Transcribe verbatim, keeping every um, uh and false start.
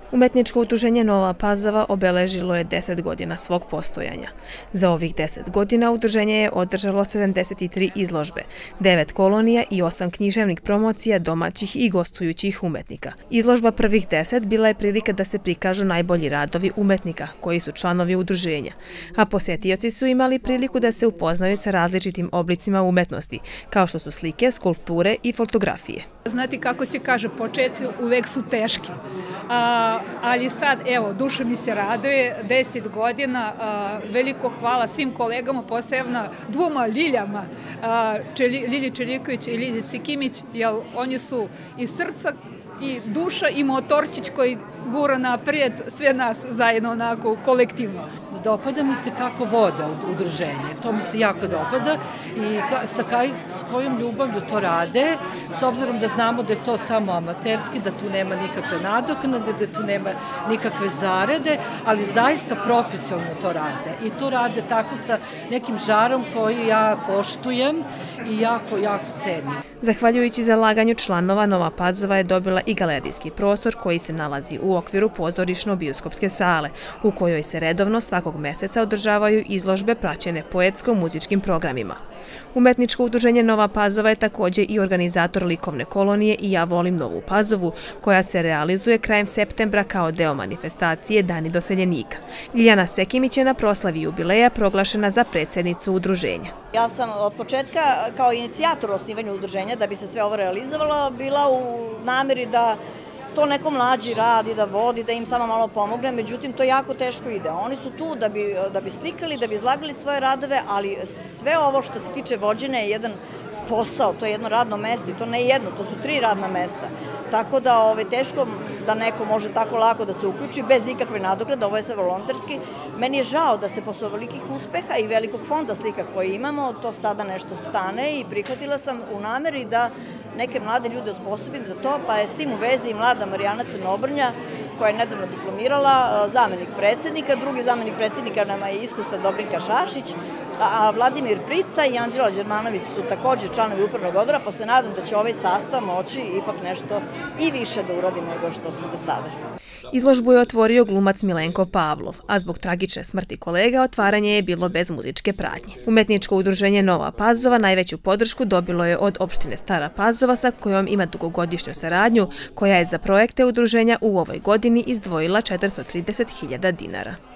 Umetničko udruženje Nova Pazova obeležilo je deset godina svog postojanja. Za ovih deset godina udruženje je održalo sedamdeset tri izložbe, devet kolonija i osam književnih promocija domaćih i gostujućih umetnika. Izložba prvih deset bila je prilika da se prikažu najbolji radovi umetnika koji su članovi udruženja, a posetioci su imali priliku da se upoznaju sa različitim oblicima umetnosti, kao što su slike, skulpture i fotografije. Znate kako se kaže, početci uvek su teški. A, ali sad, evo, duša mi se raduje, deset godina, a, veliko hvala svim kolegama, posebno dvoma Liljama, a, Čeli, Lilji Čeliković i Lilji Sikimić, jer oni su i srca, i duša, i motorčić koji gura naprijed sve nas zajedno onako kolektivno. Dopada mi se kako voda udruženje, to mi se jako dopada i sa kaj, s kojom ljubavlju to rade, s obzirom da znamo da je to samo amaterski, da tu nema nikakve nadoknade, da tu nema nikakve zarade, ali zaista profesionalno to rade. I to rade tako sa nekim žarom koji ja poštujem i jako, jako cenim. Zahvaljujući zalaganju članova, Nova Pazova je dobila i galerijski prostor koji se nalazi u okviru pozorišno-bioskopske sale, u kojoj se redovno svakog meseca održavaju izložbe praćene poetsko-muzičkim programima. Umetničko udruženje Nova Pazova je također i organizator likovne kolonije I ja volim Novu Pazovu, koja se realizuje krajem septembra kao deo manifestacije Dani doseljenika. Ljiljana Sekimić je na proslavi jubileja proglašena za predsjednicu udruženja. Ja sam od početka kao inicijator osnivanja udruženja, da bi se sve ovo realizovalo, bila u nameri da to neko mlađi radi, da vodi, da im samo malo pomogne, međutim to jako teško ide. Oni su tu da bi, da bi slikali, da bi izlagali svoje radove, ali sve ovo što se tiče vođenja je jedan posao, to je jedno radno mesto i to ne jedno, to su tri radna mesta. Tako da ove, teško da neko može tako lako da se uključi bez ikakve nadoknade, ovo je sve volonterski. Meni je žao da se posle velikih uspeha i velikog fonda slika koje imamo, to sada nešto stane i prihvatila sam u nameri da neke mlade ljude osposobim za to, pa je s tim u vezi i mlada Marijana Crnobrnja, koja je nedavno diplomirala, zamenik predsjednika, drugi zamenik predsjednika nama je iskusna Dobrinka Šašić, a Vladimir Prica i Anđela Đermanović su također članovi upravnog odbora, pa se nadam da će ovaj sastav moći ipak nešto i više da uradi nego što smo do sada. Izložbu je otvorio glumac Milenko Pavlov, a zbog tragične smrti kolega otvaranje je bilo bez muzičke pratnje. Umetničko udruženje Nova Pazova najveću podršku dobilo je od opštine Stara Pazova, sa kojom ima dugogodišnju saradnju, koja je za projekte udruženja u ovoj godini izdvojila četiristo trideset hiljada dinara.